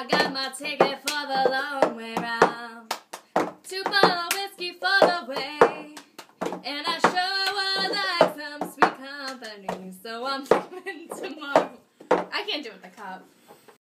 I got my ticket for the long way round. 2 bottle whiskey for the way. And I sure would like some sweet company, so I'm leaving tomorrow. I can't do it with the cup.